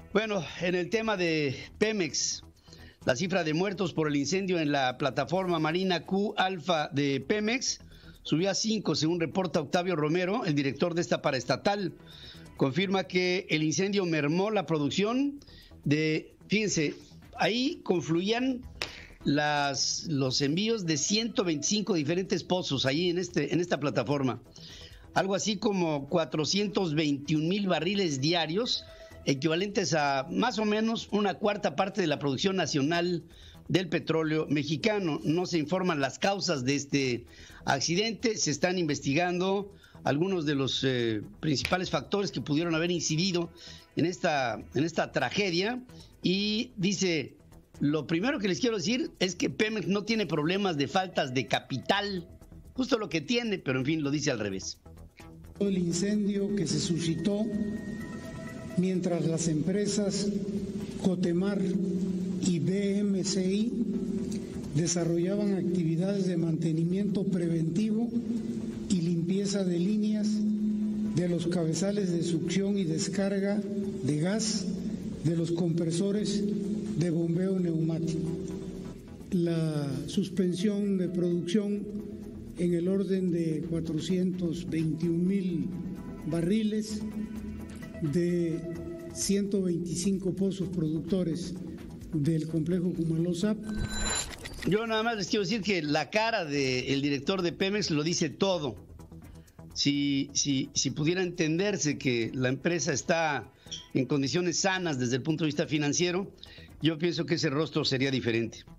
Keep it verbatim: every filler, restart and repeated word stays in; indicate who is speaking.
Speaker 1: Bueno, en el tema de Pemex, la cifra de muertos por el incendio en la plataforma marina Q Alfa de Pemex subió a cinco, según reporta Octavio Romero, el director de esta paraestatal. Confirma que el incendio mermó la producción de, fíjense, ahí confluían las, los envíos de ciento veinticinco diferentes pozos ahí en, este, en esta plataforma. Algo así como cuatrocientos veintiún mil barriles diarios, equivalentes a más o menos una cuarta parte de la producción nacional del petróleo mexicano. No se informan las causas de este accidente, se están investigando algunos de los eh, principales factores que pudieron haber incidido en esta, en esta tragedia. Y dice, lo primero que les quiero decir es que Pemex no tiene problemas de faltas de capital, justo lo que tiene, pero en fin, lo dice al revés.
Speaker 2: El incendio que se suscitó mientras las empresas Cotemar y B M C I desarrollaban actividades de mantenimiento preventivo y limpieza de líneas de los cabezales de succión y descarga de gas de los compresores de bombeo neumático. La suspensión de producción en el orden de cuatrocientos veintiún mil barriles de ciento veinticinco pozos productores del complejo Cumaló-Zap.
Speaker 1: Yo nada más les quiero decir que la cara del director de Pemex lo dice todo. Si, si, si pudiera entenderse que la empresa está en condiciones sanas desde el punto de vista financiero, yo pienso que ese rostro sería diferente.